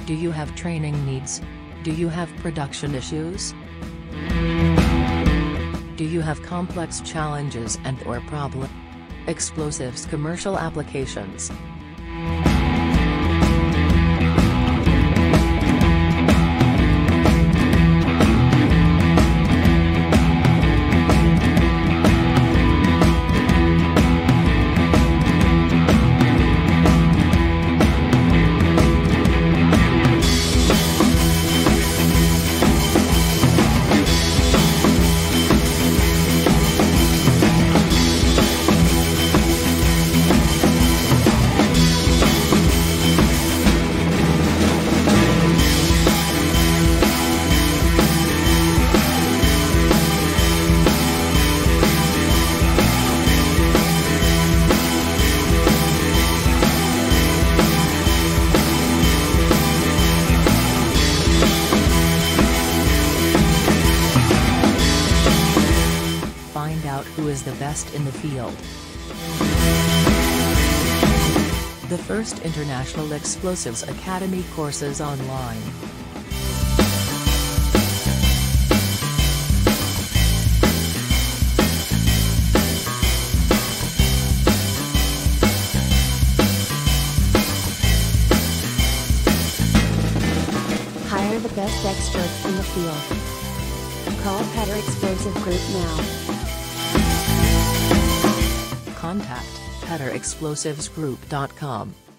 Do you have training needs? Do you have production issues? Do you have complex challenges and/or problems? Explosives commercial applications. Find out who is the best in the field. The first International Explosives Academy courses online. Hire the best experts in the field. Call Petr Explosives Group now. Contact PetrExplosivesGroup.com.